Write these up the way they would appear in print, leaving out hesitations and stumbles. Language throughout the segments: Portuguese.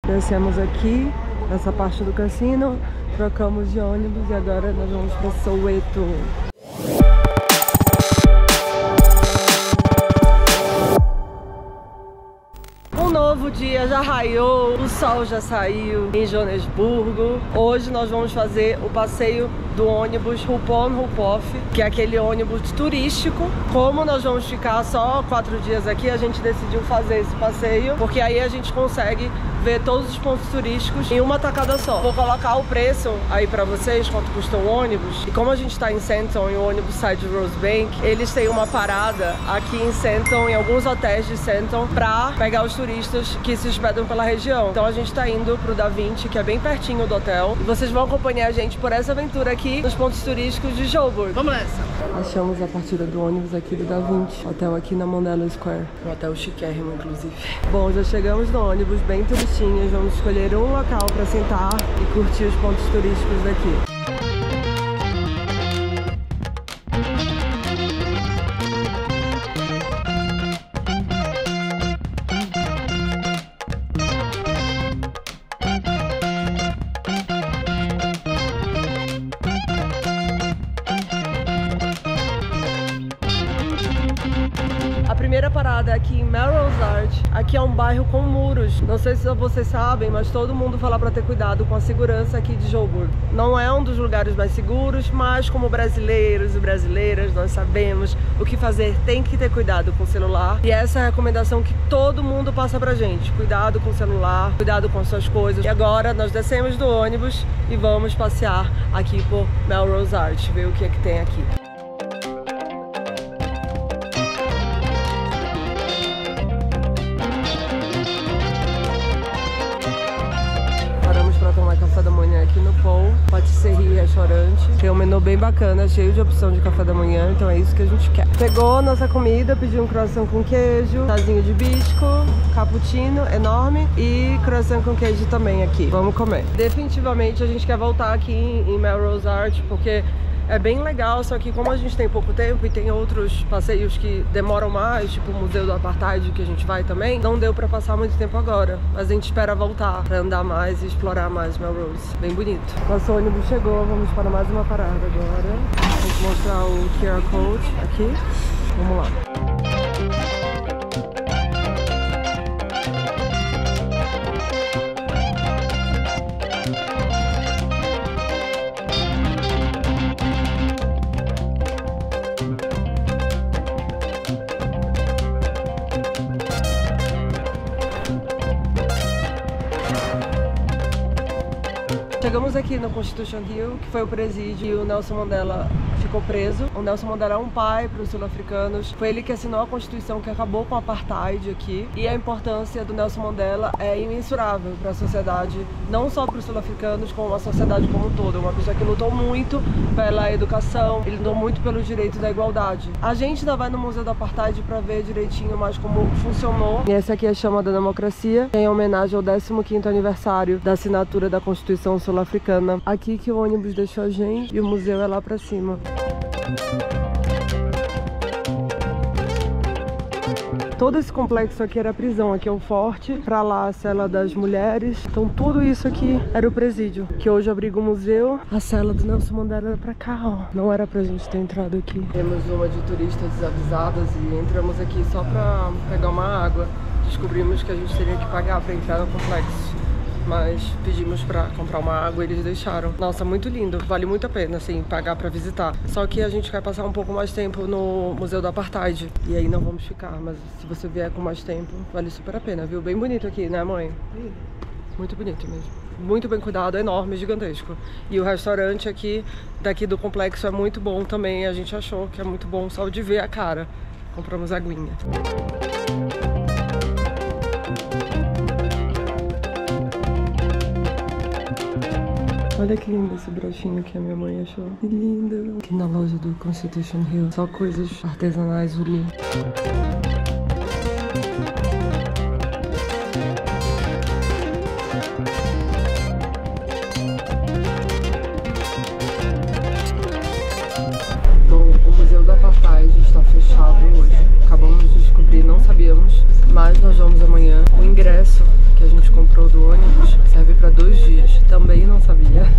Descemos aqui, nessa parte do cassino, trocamos de ônibus e agora nós vamos para Soweto. Um novo dia já raiou, o sol já saiu em Joanesburgo. Hoje nós vamos fazer o passeio do ônibus Hop-on-Hop-off, que é aquele ônibus turístico. Como nós vamos ficar só 4 dias aqui, a gente decidiu fazer esse passeio, porque aí a gente consegue ver todos os pontos turísticos em uma tacada só. Vou colocar o preço aí pra vocês, quanto custa o ônibus. E como a gente tá em Sandton e o ônibus sai de Rosebank, eles têm uma parada aqui em Sandton, em alguns hotéis de Sandton, pra pegar os turistas que se hospedam pela região. Então a gente tá indo pro Da Vinci, que é bem pertinho do hotel. E vocês vão acompanhar a gente por essa aventura aqui nos pontos turísticos de Joburg. Vamos nessa! Achamos a partida do ônibus aqui do Da Vinci, hotel aqui na Mandela Square. Um hotel chiquérrimo, inclusive. Bom, já chegamos no ônibus, bem turistinhas. Vamos escolher um local para sentar e curtir os pontos turísticos daqui. A primeira parada é aqui em Melrose Arch. Aqui é um bairro com muros. Não sei se vocês sabem, mas todo mundo fala para ter cuidado com a segurança aqui de Joburg. Não é um dos lugares mais seguros, mas como brasileiros e brasileiras, nós sabemos o que fazer. Tem que ter cuidado com o celular. E essa é a recomendação que todo mundo passa pra gente. Cuidado com o celular, cuidado com as suas coisas. E agora nós descemos do ônibus e vamos passear aqui por Melrose Arch, ver o que é que tem aqui. Café da manhã aqui no Paul, patisserie restaurante. Tem um menu bem bacana, cheio de opção de café da manhã, então é isso que a gente quer. Pegou a nossa comida, pediu um croissant com queijo, chazinho de hibisco, cappuccino enorme e croissant com queijo também aqui. Vamos comer. Definitivamente a gente quer voltar aqui em Melrose Arch, porque é bem legal, só que como a gente tem pouco tempo e tem outros passeios que demoram mais, tipo o Museu do Apartheid, que a gente vai também, não deu pra passar muito tempo agora. Mas a gente espera voltar pra andar mais e explorar mais Melrose. Bem bonito. Nosso ônibus chegou, vamos para mais uma parada agora. Vou mostrar o QR Code aqui. Vamos lá. Chegamos aqui no Constitution Hill, que foi o presídio e o Nelson Mandela ficou preso. O Nelson Mandela é um pai para os sul-africanos. Foi ele que assinou a Constituição que acabou com o Apartheid aqui. E a importância do Nelson Mandela é imensurável para a sociedade, não só para os sul-africanos, como a sociedade como um todo. Uma pessoa que lutou muito pela educação, ele lutou muito pelo direito da igualdade. A gente ainda vai no Museu do Apartheid para ver direitinho mais como funcionou. E essa aqui é a Chama da Democracia, em homenagem ao 15º aniversário da assinatura da Constituição sul-africana. Aqui que o ônibus deixou a gente e o museu é lá pra cima. Todo esse complexo aqui era a prisão, aqui é o forte, pra lá a cela das mulheres. Então tudo isso aqui era o presídio, que hoje abriga o museu. A cela do Nelson Mandela era pra cá, ó. Não era pra gente ter entrado aqui. Temos uma de turistas desavisadas e entramos aqui só pra pegar uma água. Descobrimos que a gente teria que pagar pra entrar no complexo, mas pedimos pra comprar uma água e eles deixaram. Nossa, muito lindo, vale muito a pena, assim, pagar pra visitar. Só que a gente quer passar um pouco mais tempo no Museu do Apartheid, e aí não vamos ficar, mas se você vier com mais tempo, vale super a pena, viu? Bem bonito aqui, né, mãe? Muito bonito mesmo. Muito bem cuidado, enorme, gigantesco. E o restaurante aqui, daqui do complexo, é muito bom também, a gente achou que é muito bom só de ver a cara. Compramos aguinha. Olha que lindo esse broxinho que a minha mãe achou. Que lindo. Aqui na loja do Constitution Hill, só coisas artesanais Zulu. Bom, o Museu do Apartheid está fechado hoje. Acabamos de descobrir, não sabíamos, mas nós vamos amanhã. O ingresso que a gente comprou do ônibus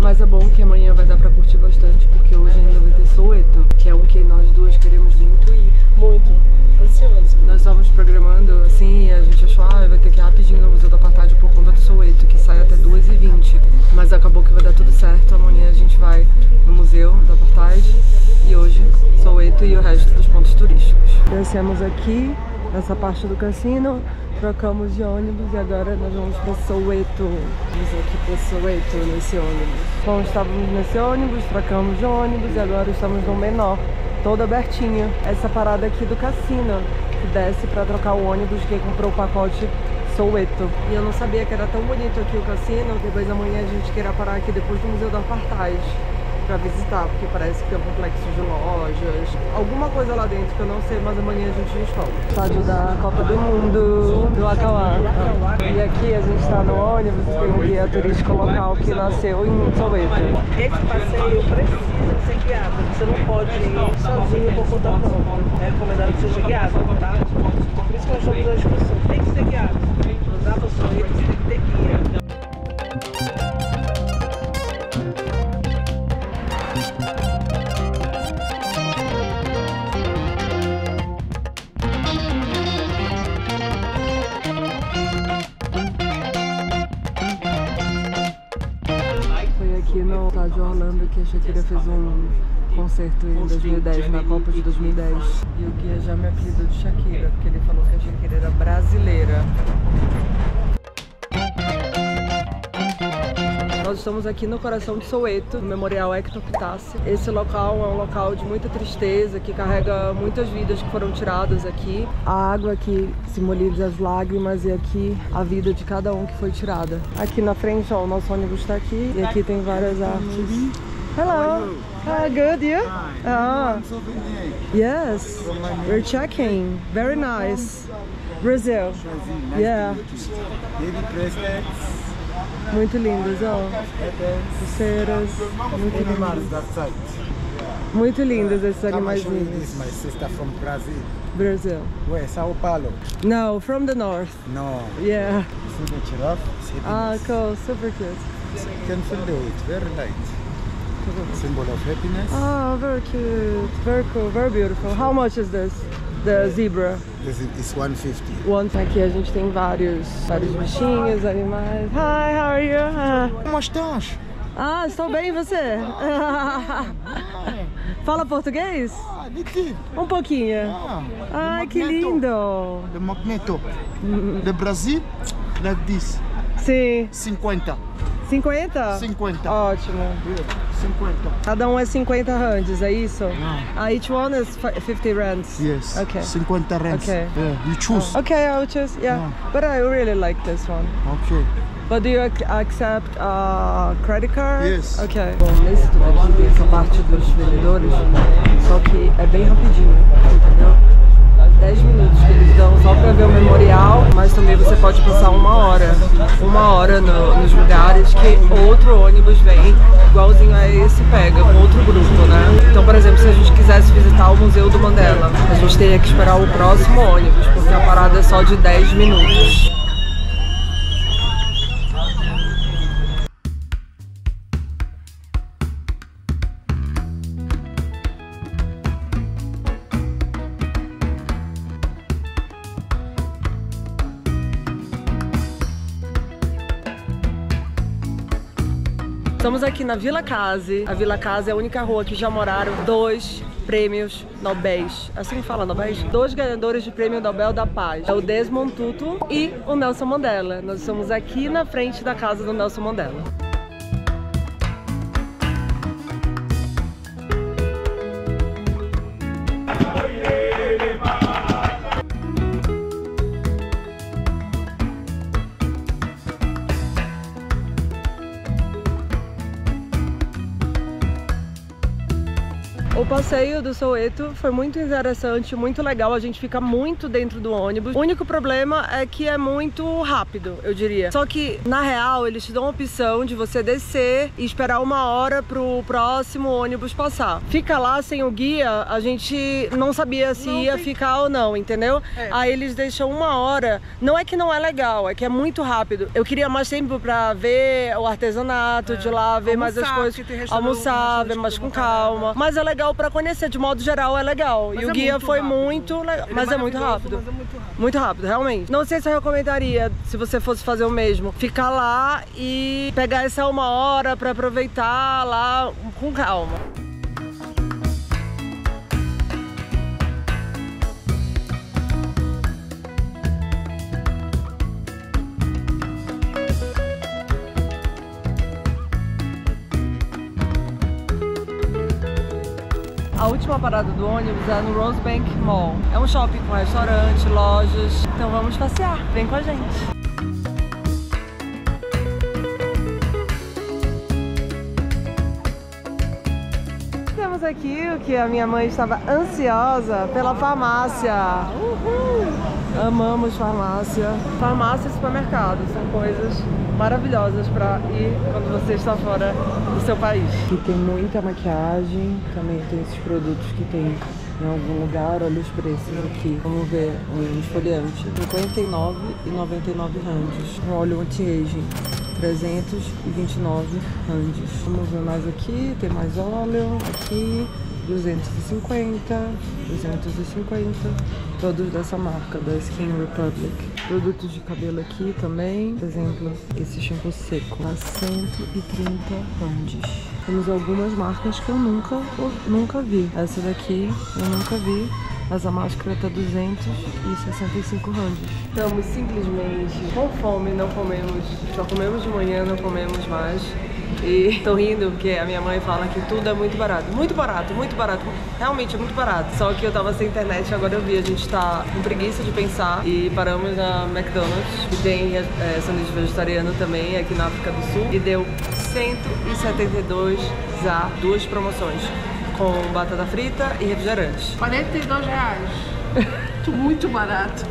Mas é bom que amanhã vai dar pra curtir bastante, porque hoje ainda vai ter Soweto, que é um que nós duas queremos muito ir. Muito. Ansioso. Nós estávamos programando assim e a gente achou, vai ter que ir rapidinho no Museu do Apartheid por conta do Soweto, que sai até 2h20. Mas acabou que vai dar tudo certo, amanhã a gente vai no Museu do Apartheid e hoje Soweto e o resto dos pontos turísticos. Descemos aqui, nessa parte do cassino, trocamos de ônibus e agora nós vamos para Soweto. Vamos aqui para Soweto nesse ônibus. Então estávamos nesse ônibus, trocamos de ônibus e agora estamos no menor, todo abertinho. Essa parada aqui do cassino, que desce para trocar o ônibus, quem comprou o pacote Soweto. E eu não sabia que era tão bonito aqui o cassino, depois amanhã a gente queira parar aqui depois do Museu do Apartheid pra visitar, porque parece que tem um complexo de lojas, alguma coisa lá dentro que eu não sei, mas amanhã a gente descobre. Estádio da Copa do Mundo do Acauá. E aqui a gente está no ônibus, tem um guia turístico local que nasceu em Soweto. Esse passeio precisa ser guiado. Você não pode ir sozinho por conta própria. É recomendado que seja guiado, tá? Por isso que nós estamos na discussão. Tem que ser guiado. Andar para Soweto, você tem que ter guia. Aqui no estádio Orlando que a Shakira fez um concerto em 2010, na Copa de 2010. E o guia já me apelidou de Shakira, porque ele falou que a Shakira era brasileira. Nós estamos aqui no coração de Soweto, no Memorial Hector Kutaisi. Esse local é um local de muita tristeza, que carrega muitas vidas que foram tiradas aqui. A água aqui simboliza as lágrimas e aqui a vida de cada um que foi tirada. Aqui na frente, ó, o nosso ônibus está aqui e aqui tem várias artes. Hello. Good, you? Yes. We're checking. Very nice. Brazil. Yeah. Muito lindas, ó. Pulseiras. Muito lindas. Muito lindas esses animaizinhos. My sister from Brazil. Brazil. Where? Sao Paulo? No, from the north. No. Yeah. See the giraffe? See the Cool. Super cute. You can feel the weight. Very light. Symbol of happiness. Oh, very cute. Very cool. Very beautiful. How much is this? The zebra? This is 150. Aqui a gente tem vários bichinhos, animais. Hi, how are you? Como estás? Estou bem, e você? Fala português? Um pouquinho. Ai, que lindo! The Magneto. The Brazil, like this. Sim. 50. 50? 50. Ótimo. 50. Cada um é 50 rands, é isso? Each one is 50 rands? Yes. Okay. 50 rands. Okay. Yeah, you choose. Okay, I'll choose. Yeah. But I really like this one. Okay. But do you accept credit card? Yes. Okay. Bom, nesse tudo aqui tem essa parte dos vendedores, só que é bem rapidinho, entendeu? 10 minutos que eles dão só pra ver o memorial, mas também você pode passar uma hora nos lugares que outro ônibus vem, igualzinho a esse pega, com outro grupo, né? Então, por exemplo, se a gente quisesse visitar o Museu do Mandela, a gente teria que esperar o próximo ônibus, porque a parada é só de 10 minutos. Estamos aqui na Vila Case. A Vila Case é a única rua que já moraram 2 prêmios Nobéis. Assim que fala Nobéis? 2 ganhadores de prêmio Nobel da Paz. É o Desmond Tutu e o Nelson Mandela. Nós estamos aqui na frente da casa do Nelson Mandela. O passeio do Soweto foi muito interessante, muito legal. A gente fica muito dentro do ônibus. O único problema é que é muito rápido, eu diria. Só que, na real, eles te dão a opção de você descer e esperar 1 hora pro próximo ônibus passar. Fica lá sem o guia, a gente não sabia se ia ficar ou não, entendeu? Aí eles deixam 1 hora. Não é que não é legal, é que é muito rápido. Eu queria mais tempo pra ver o artesanato de lá, ver mais as coisas, almoçar, ver mais com calma. Mas é legal pra conhecer, de modo geral é legal. E o guia foi muito legal, mas é muito rápido. Muito rápido, realmente. Não sei se eu recomendaria, se você fosse fazer o mesmo, ficar lá e pegar essa 1 hora pra aproveitar lá com calma. A última parada do ônibus é no Rosebank Mall. É um shopping com restaurante, lojas. Então vamos passear. Vem com a gente. Temos aqui o que a minha mãe estava ansiosa pela farmácia. Uhul! Amamos farmácia. Farmácia e supermercado são coisas maravilhosas para ir quando você está fora do seu país. Aqui tem muita maquiagem, também tem esses produtos que tem em algum lugar. Olha os preços aqui. Vamos ver um esfoliante, R$59,99 randes. Um óleo anti-aging, R$329 randes. Vamos ver mais aqui, tem mais óleo aqui. 250, todos dessa marca, da Skin Republic. Produtos de cabelo aqui também, por exemplo, esse shampoo seco, a 130 randes. Temos algumas marcas que eu nunca vi. Essa daqui eu nunca vi, mas a máscara tá 265 randes. Estamos simplesmente com fome, não comemos, só comemos de manhã, não comemos mais. E tô rindo porque a minha mãe fala que tudo é muito barato. Muito barato, muito barato. Realmente é muito barato. Só que eu tava sem internet e agora eu vi. A gente tá com preguiça de pensar e paramos na McDonald's, que tem sanduíche vegetariano também aqui na África do Sul. E deu 172 za, 2 promoções, com batata frita e refrigerante. R$42. Muito barato.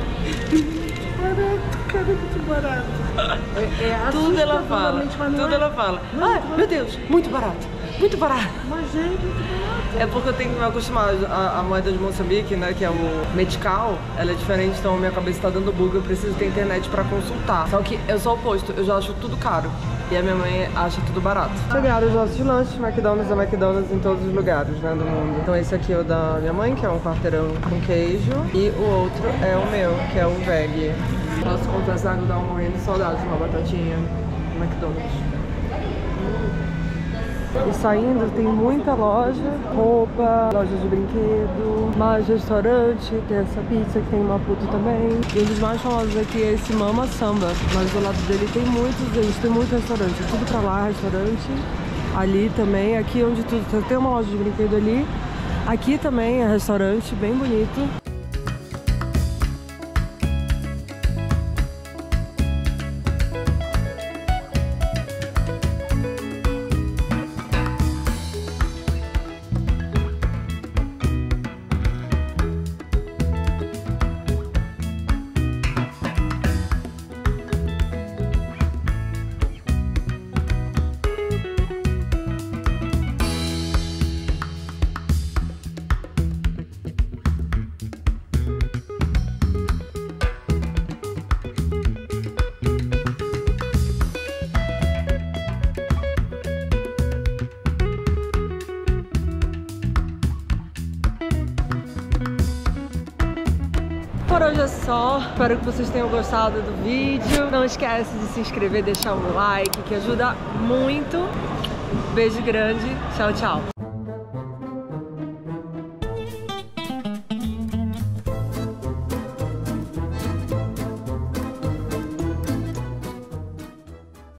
Cara, muito barato. Tudo ela fala, tudo ela fala. Ai, meu Deus, muito barato, muito barato. Mas é muito barato. É porque eu tenho que me acostumar. A moeda de Moçambique, né, que é o metical, ela é diferente, então minha cabeça tá dando bug, eu preciso ter internet pra consultar. Só que eu sou o oposto, eu já acho tudo caro. E a minha mãe acha tudo barato. Chegaram os nossos lanches, McDonald's é McDonald's em todos os lugares, né, do mundo. Então esse aqui é o da minha mãe, que é um quarteirão com queijo. E o outro é o meu, que é o veg. Posso confessar que eu tava morrendo de saudade de uma batatinha no McDonald's. E saindo tem muita loja, roupa, loja de brinquedo, mais restaurante, tem essa pizza que tem em Maputo também. E um dos mais famosos aqui é esse Mama Samba, mas do lado dele tem muito restaurante, tudo pra lá, restaurante. Ali também, aqui onde tudo, tem uma loja de brinquedo ali. Aqui também é restaurante, bem bonito. Por hoje é só, espero que vocês tenham gostado do vídeo. Não esquece de se inscrever, deixar um like, que ajuda muito. Beijo grande, tchau, tchau.